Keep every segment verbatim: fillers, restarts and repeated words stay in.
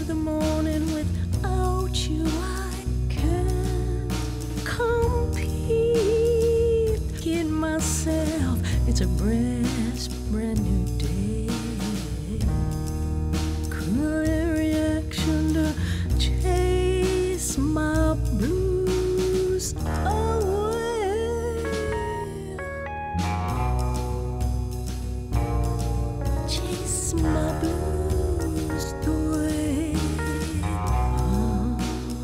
of the morning. Without you, I can't compete. Kid myself, it's a brand, brand new day. Current reaction to chase my blues away. Chase my blues away. Oh.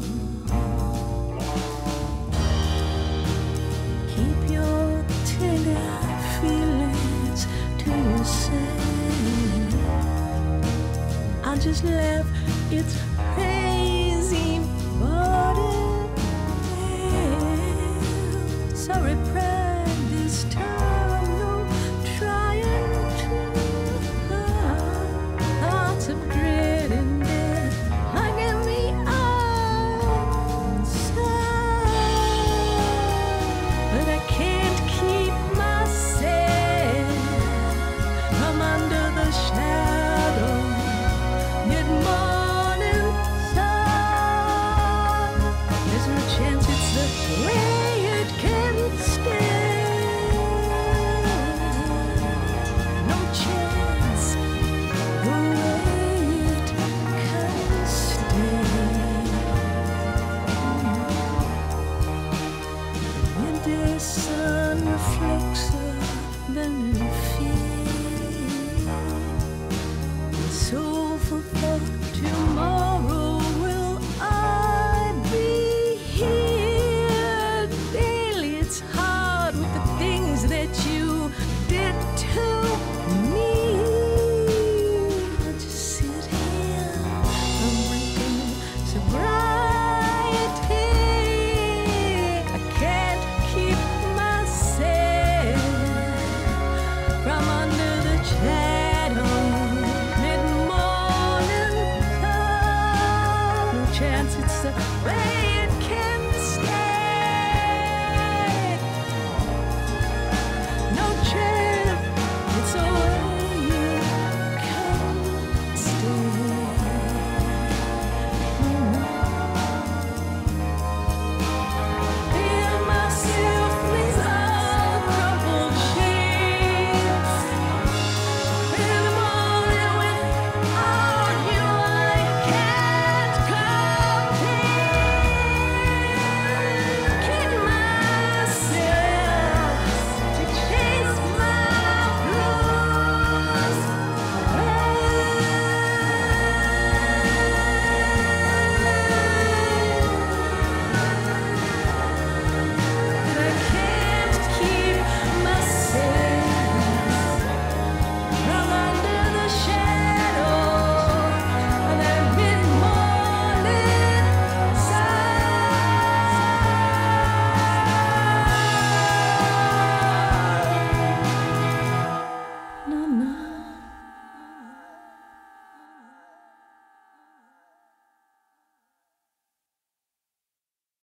Keep your tender feelings to yourself. I just laugh, it's crazy, but it's so repressed this time. No trying to hide. Thoughts of dread and death hugging me inside, but I can't keep myself from under the shadow.